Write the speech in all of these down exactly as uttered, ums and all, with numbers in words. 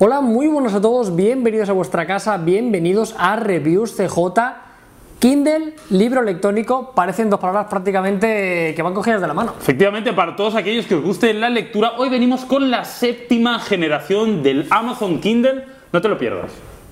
Hola, muy buenos a todos, bienvenidos a vuestra casa, bienvenidos a Reviews C J. Kindle, libro electrónico, parecen dos palabras prácticamente que van cogidas de la mano. Efectivamente, para todos aquellos que os guste la lectura, hoy venimos con la séptima generación del Amazon Kindle, no te lo pierdas.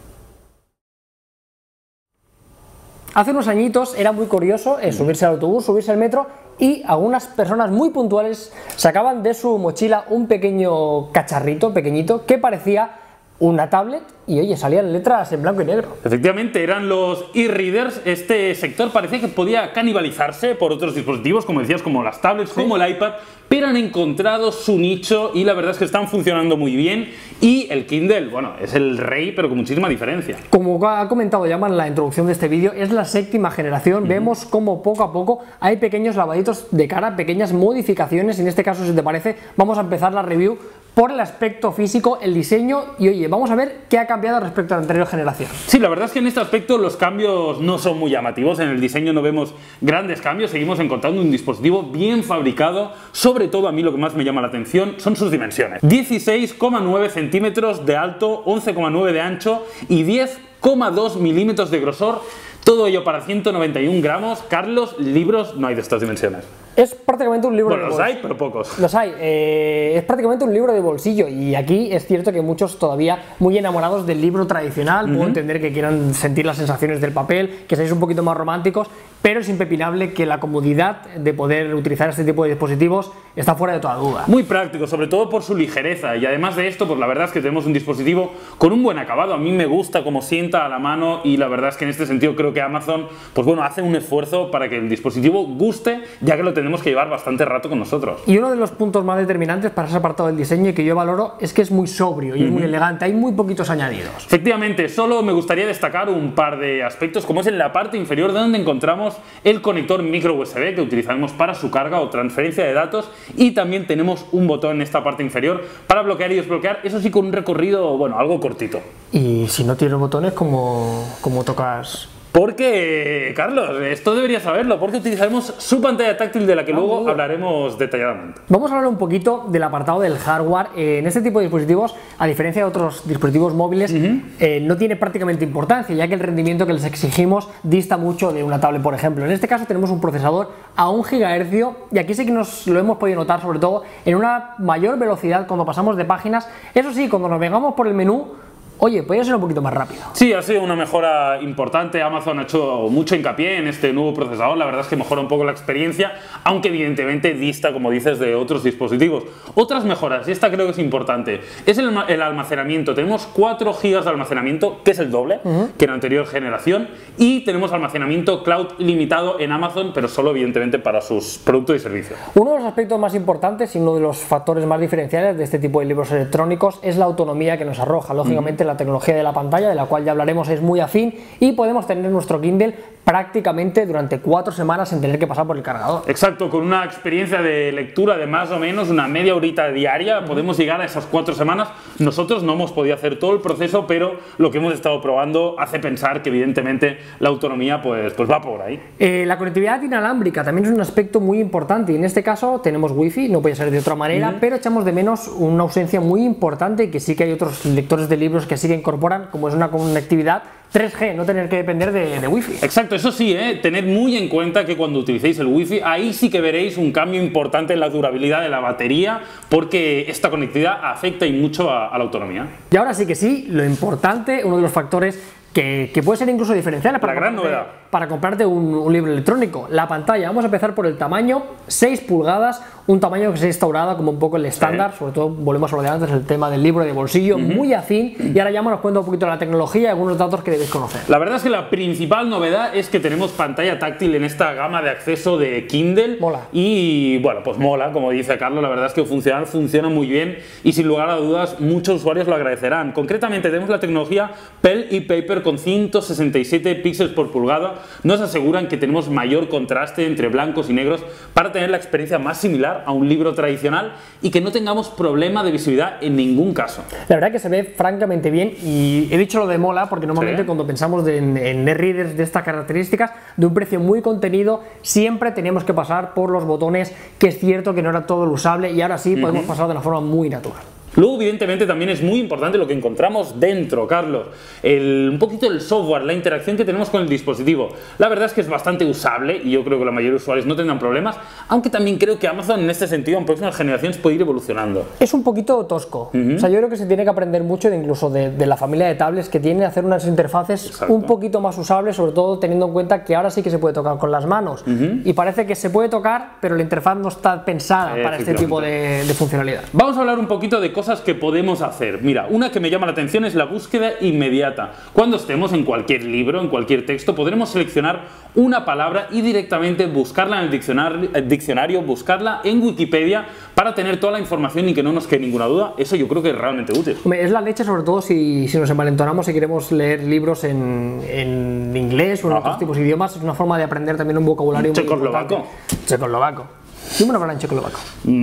Hace unos añitos era muy curioso eh, subirse al autobús, subirse al metro y algunas personas muy puntuales sacaban de su mochila un pequeño cacharrito, pequeñito, que parecía una tablet y oye, salían letras en blanco y negro. Efectivamente, eran los e-readers. Este sector parecía que podía canibalizarse por otros dispositivos, como decías, como las tablets, ¿sí?, como el iPad, pero han encontrado su nicho y la verdad es que están funcionando muy bien. Y el Kindle, bueno, es el rey, pero con muchísima diferencia. Como ha comentado Llama en la introducción de este vídeo, es la séptima generación. Uh-huh. Vemos cómo poco a poco hay pequeños lavaditos de cara, pequeñas modificaciones. En este caso, si te parece, vamos a empezar la review por el aspecto físico, el diseño y oye, vamos a ver qué ha cambiado respecto a la anterior generación. Sí, la verdad es que en este aspecto los cambios no son muy llamativos, en el diseño no vemos grandes cambios, seguimos encontrando un dispositivo bien fabricado. Sobre todo a mí lo que más me llama la atención son sus dimensiones: dieciséis coma nueve centímetros de alto, once coma nueve de ancho y diez coma dos milímetros de grosor. Todo ello para ciento noventa y un gramos. Carlos, libros no hay de estas dimensiones. Es prácticamente un libro bueno, de bolsillo. Los hay, pero pocos. Los hay. Eh, es prácticamente un libro de bolsillo y aquí es cierto que muchos todavía muy enamorados del libro tradicional. Uh-huh. Puedo entender que quieran sentir las sensaciones del papel, que seáis un poquito más románticos, pero es impepinable que la comodidad de poder utilizar este tipo de dispositivos está fuera de toda duda. Muy práctico, sobre todo por su ligereza, y además de esto, pues la verdad es que tenemos un dispositivo con un buen acabado. A mí me gusta cómo sienta a la mano y la verdad es que en este sentido creo que Amazon, pues bueno, hace un esfuerzo para que el dispositivo guste, ya que lo tenemos que llevar bastante rato con nosotros. Y uno de los puntos más determinantes para ese apartado del diseño y que yo valoro es que es muy sobrio y uh-huh. es muy elegante, hay muy poquitos añadidos. Efectivamente, solo me gustaría destacar un par de aspectos, como es en la parte inferior donde encontramos el conector micro U S B que utilizaremos para su carga o transferencia de datos, y también tenemos un botón en esta parte inferior para bloquear y desbloquear, eso sí con un recorrido, bueno, algo cortito. Y si no tienes botones, ¿cómo, cómo tocas? Porque, Carlos, esto deberías saberlo, porque utilizaremos su pantalla táctil de la que ah, luego hablaremos detalladamente. Vamos a hablar un poquito del apartado del hardware. Eh, en este tipo de dispositivos, a diferencia de otros dispositivos móviles, uh-huh. eh, no tiene prácticamente importancia, ya que el rendimiento que les exigimos dista mucho de una tablet, por ejemplo. En este caso tenemos un procesador a un gigahercio y aquí sí que nos lo hemos podido notar, sobre todo en una mayor velocidad cuando pasamos de páginas. Eso sí, cuando navegamos por el menú, oye, podría ser un poquito más rápido. Sí, ha sido una mejora importante. Amazon ha hecho mucho hincapié en este nuevo procesador. La verdad es que mejora un poco la experiencia, aunque evidentemente dista, como dices, de otros dispositivos. Otras mejoras, y esta creo que es importante, es el, el almacenamiento. Tenemos cuatro gigas de almacenamiento, que es el doble uh-huh. que en la anterior generación, y tenemos almacenamiento cloud ilimitado en Amazon, pero solo evidentemente para sus productos y servicios. Uno de los aspectos más importantes y uno de los factores más diferenciales de este tipo de libros electrónicos es la autonomía que nos arroja. Lógicamente, uh-huh. la tecnología de la pantalla, de la cual ya hablaremos, es muy afín y podemos tener nuestro Kindle prácticamente durante cuatro semanas sin tener que pasar por el cargador. Exacto, con una experiencia de lectura de más o menos una media horita diaria podemos llegar a esas cuatro semanas. Nosotros no hemos podido hacer todo el proceso, pero lo que hemos estado probando hace pensar que evidentemente la autonomía pues, pues va por ahí. Eh, la conectividad inalámbrica también es un aspecto muy importante y en este caso tenemos wifi, no puede ser de otra manera, uh-huh. pero echamos de menos una ausencia muy importante, que sí que hay otros lectores de libros que sí que incorporan, como es una conectividad tres G, no tener que depender de, de wifi. Exacto, eso sí, ¿eh? Tened muy en cuenta que cuando utilicéis el wifi, ahí sí que veréis un cambio importante en la durabilidad de la batería, porque esta conectividad afecta y mucho a, a la autonomía. Y ahora sí que sí, lo importante, uno de los factores que, que puede ser incluso diferencial para, la gran novedad. para comprarte un, un libro electrónico, la pantalla. Vamos a empezar por el tamaño, seis pulgadas, un tamaño que se ha instaurado como un poco el estándar, sí. sobre todo volvemos a lo de antes, el tema del libro de bolsillo, uh-huh. muy afín, y ahora ya nos cuenta un poquito de la tecnología y algunos datos que debéis conocer. La verdad es que la principal novedad es que tenemos pantalla táctil en esta gama de acceso de Kindle. Mola. Y bueno, pues mola, como dice Carlos, la verdad es que funcionar funciona muy bien y sin lugar a dudas muchos usuarios lo agradecerán. Concretamente tenemos la tecnología Pen y Paper con ciento sesenta y siete píxeles por pulgada. Nos aseguran que tenemos mayor contraste entre blancos y negros para tener la experiencia más similar a un libro tradicional y que no tengamos problema de visibilidad en ningún caso. La verdad que se ve francamente bien y he dicho lo de mola porque normalmente sí. cuando pensamos de, en, en e-readers de estas características, de un precio muy contenido, siempre tenemos que pasar por los botones, que es cierto que no era todo lo usable y ahora sí podemos uh-huh. pasar de una forma muy natural. Luego, evidentemente, también es muy importante lo que encontramos dentro, Carlos. El, un poquito el software, la interacción que tenemos con el dispositivo. La verdad es que es bastante usable y yo creo que la mayoría de usuarios no tendrán problemas, aunque también creo que Amazon en este sentido en próximas generaciones puede ir evolucionando. Es un poquito tosco. Uh-huh. O sea, yo creo que se tiene que aprender mucho de, incluso de, de la familia de tablets que tiene, hacer unas interfaces Exacto. un poquito más usables, sobre todo teniendo en cuenta que ahora sí que se puede tocar con las manos. Uh-huh. Y parece que se puede tocar, pero la interfaz no está pensada para este tipo de, de funcionalidad. Vamos a hablar un poquito de cosas que podemos hacer. Mira, una que me llama la atención es la búsqueda inmediata. Cuando estemos en cualquier libro, en cualquier texto, podremos seleccionar una palabra y directamente buscarla en el diccionario, el diccionario, buscarla en Wikipedia para tener toda la información y que no nos quede ninguna duda. Eso yo creo que es realmente útil. Es la leche, sobre todo si, si nos envalentonamos y queremos leer libros en, en inglés o en Ajá. otros tipos de idiomas. Es una forma de aprender también un vocabulario muy importante. Checoslovaco. Checoslovaco. Dime una palabra en checoslovaco.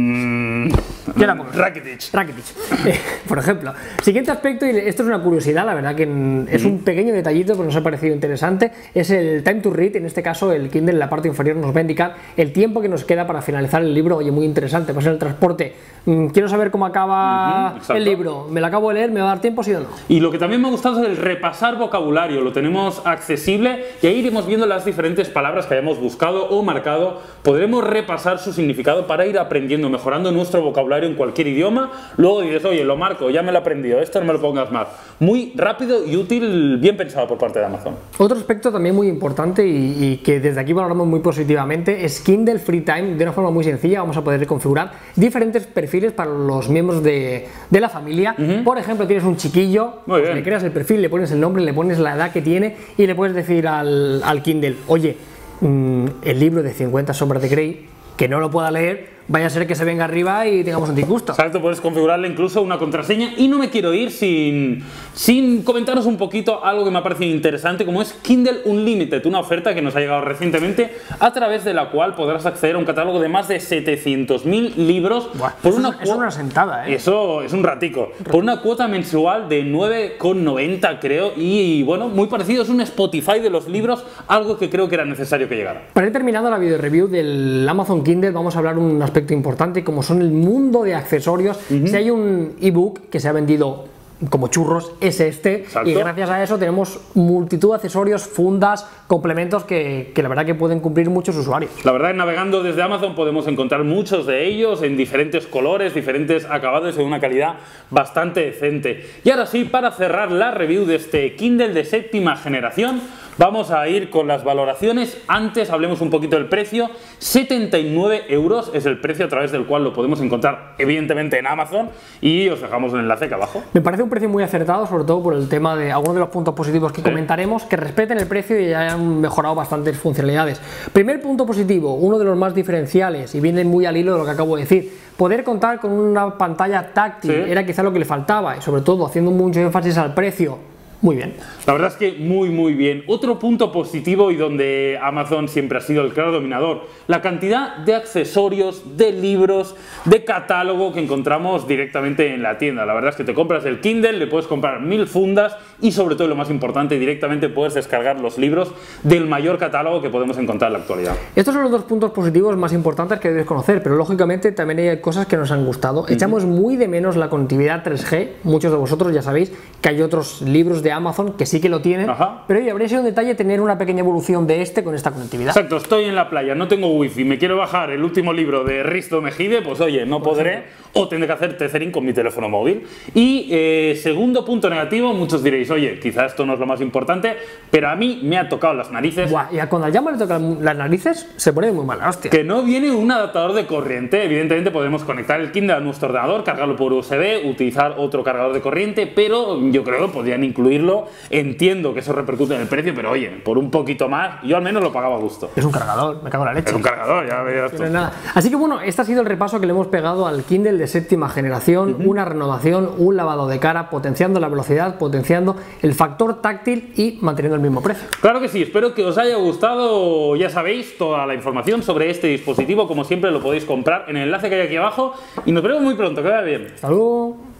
Mm, Rakitic. Rakitic. Eh, por ejemplo. Siguiente aspecto, y esto es una curiosidad, la verdad que es un pequeño detallito, pero nos ha parecido interesante, es el time to read. En este caso, el Kindle en la parte inferior nos va a indicar el tiempo que nos queda para finalizar el libro. Oye, muy interesante. Pues en el transporte, quiero saber cómo acaba uh-huh, el libro. ¿Me lo acabo de leer? ¿Me va a dar tiempo, sí o no? Y lo que también me ha gustado es el repasar vocabulario. Lo tenemos accesible y ahí iremos viendo las diferentes palabras que hayamos buscado o marcado. Podremos repasar sus significado para ir aprendiendo, mejorando nuestro vocabulario en cualquier idioma. Luego dices, oye, lo marco, ya me lo he aprendido, esto no me lo pongas más. Muy rápido y útil, bien pensado por parte de Amazon. Otro aspecto también muy importante y, y que desde aquí valoramos muy positivamente es Kindle Free Time. De una forma muy sencilla vamos a poder configurar diferentes perfiles para los miembros de, de la familia. Uh-huh. Por ejemplo, tienes un chiquillo, pues le creas el perfil, le pones el nombre, le pones la edad que tiene y le puedes decir al, al Kindle, oye, mmm, el libro de cincuenta sombras de Grey, que no lo pueda leer, vaya a ser que se venga arriba y tengamos un disgusto. Exacto, puedes configurarle incluso una contraseña. Y no me quiero ir sin, sin comentaros un poquito algo que me ha parecido interesante, como es Kindle Unlimited, una oferta que nos ha llegado recientemente, a través de la cual podrás acceder a un catálogo de más de setecientos mil libros. Buah, por eso, una es una sentada, ¿eh? Eso es un ratico. Por una cuota mensual de nueve con noventa, creo, y bueno, muy parecido, es un Spotify de los libros, algo que creo que era necesario que llegara. Para ir terminando la video review del Amazon Kindle, vamos a hablar un aspecto importante como son el mundo de accesorios. Uh-huh. Si hay un ebook que se ha vendido como churros, es este. Exacto. Y gracias a eso tenemos multitud de accesorios, fundas, complementos que, que la verdad que pueden cumplir muchos usuarios. La verdad, navegando desde Amazon podemos encontrar muchos de ellos en diferentes colores, diferentes acabados y de una calidad bastante decente. Y ahora sí, para cerrar la review de este Kindle de séptima generación, vamos a ir con las valoraciones. Antes hablemos un poquito del precio. setenta y nueve euros es el precio a través del cual lo podemos encontrar evidentemente en Amazon, y os dejamos el enlace acá abajo. Me parece un precio muy acertado, sobre todo por el tema de algunos de los puntos positivos que sí. comentaremos, que respeten el precio y hayan mejorado bastantes funcionalidades. Primer punto positivo, uno de los más diferenciales y viene muy al hilo de lo que acabo de decir, poder contar con una pantalla táctil. Sí. Era quizá lo que le faltaba, y sobre todo haciendo mucho énfasis al precio. Muy bien. La verdad es que muy muy bien. Otro punto positivo, y donde Amazon siempre ha sido el claro dominador, la cantidad de accesorios, de libros, de catálogo que encontramos directamente en la tienda. La verdad es que te compras el Kindle, le puedes comprar mil fundas y sobre todo, lo más importante, directamente puedes descargar los libros del mayor catálogo que podemos encontrar en la actualidad. Estos son los dos puntos positivos más importantes que debes conocer, pero lógicamente también hay cosas que nos han gustado. Uh-huh. Echamos muy de menos la conectividad tres G. Muchos de vosotros ya sabéis que hay otros libros de Amazon que sí que lo tienen. Ajá. Pero oye, habría sido un detalle tener una pequeña evolución de este con esta conectividad. Exacto, estoy en la playa, no tengo wifi, me quiero bajar el último libro de Risto Mejide, pues oye, no podré, o tendré que hacer tethering con mi teléfono móvil. Y eh, segundo punto negativo, muchos diréis, oye, quizá esto no es lo más importante, pero a mí me ha tocado las narices. Buah, y a cuando al llamo le tocan las narices, se pone muy mala hostia. Que no viene un adaptador de corriente. Evidentemente podemos conectar el Kindle a nuestro ordenador, cargarlo por U S B, utilizar otro cargador de corriente, pero yo creo que podrían incluirlo. Entiendo que eso repercute en el precio, pero oye, por un poquito más, yo al menos lo pagaba a gusto. Es un cargador, me cago en la leche. Es un cargador, ya veías tú. Nada. Así que bueno, este ha sido el repaso que le hemos pegado al Kindle de séptima generación, uh-huh. una renovación, un lavado de cara, potenciando la velocidad, potenciando el factor táctil y manteniendo el mismo precio. Claro que sí, espero que os haya gustado. Ya sabéis, toda la información sobre este dispositivo, como siempre, lo podéis comprar en el enlace que hay aquí abajo, y nos vemos muy pronto, que vaya bien. Hasta luego.